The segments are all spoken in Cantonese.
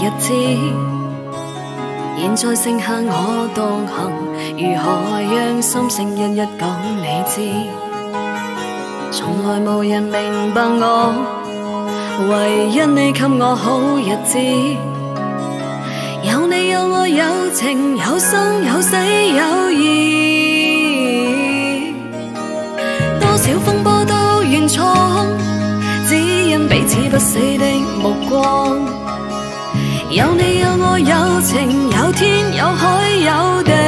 日子，現在剩下我獨行，如何讓心聲一一講你知？從來無人明白我，唯因你給我好日子。有你有我有情有生有死有義，多少風波都願闖，只因彼此不死的目光。有你有我有情有天有海有地，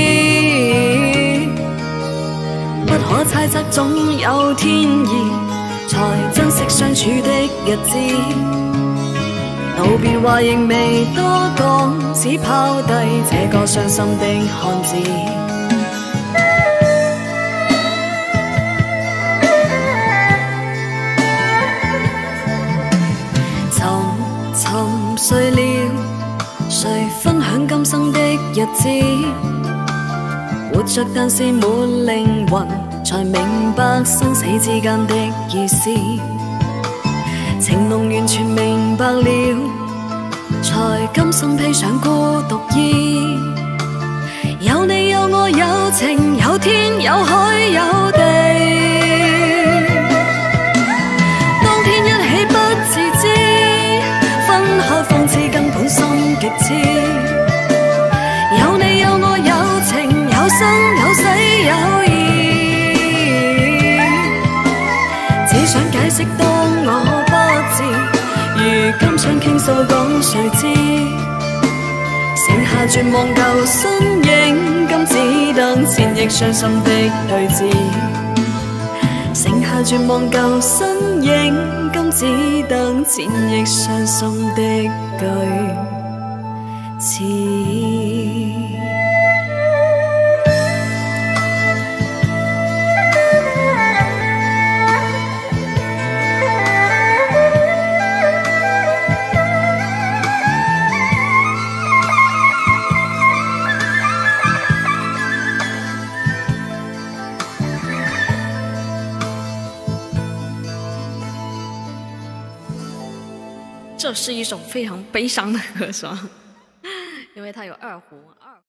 不可猜測總有天意，才珍惜相處的日子。道別話仍未多講，只拋低這個傷心的漢字。沉睡了，誰分享今生的日子？活着但是沒靈魂，才明白生死之間的意思。情濃完全明白了，才甘心披上孤獨衣。有你有我有情有天有海有地，當天一起不自知，分開方知根本心極痴。有你有我有情有生有死有義，只想解釋當我不知，如今想傾訴講誰知？剩下絕望舊身影，今只得千億傷心的對峙。剩下絕望舊身影，今只得千億傷心的對峙。 这是一首非常悲伤的歌，是吧？因为它有二胡。